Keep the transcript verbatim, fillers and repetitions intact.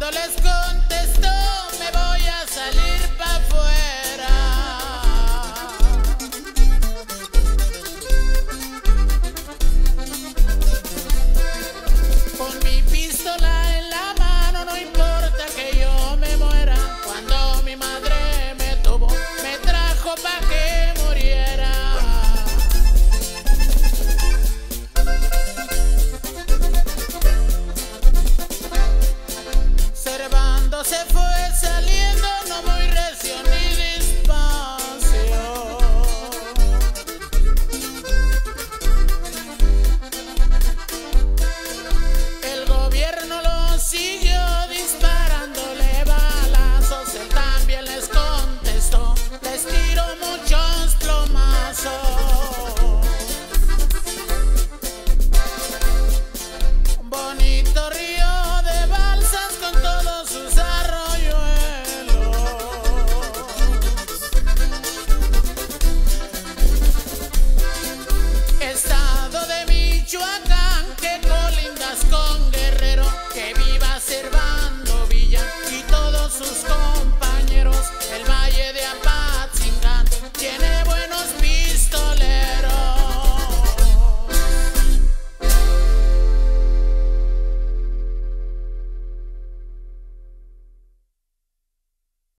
Cuando les contestó, me voy a salir pa' afuera. Con mi pistola en la mano, no importa que yo me muera. Cuando mi madre me tuvo, me trajo pa' que muriera. Servando se fue saliendo, no muy recién.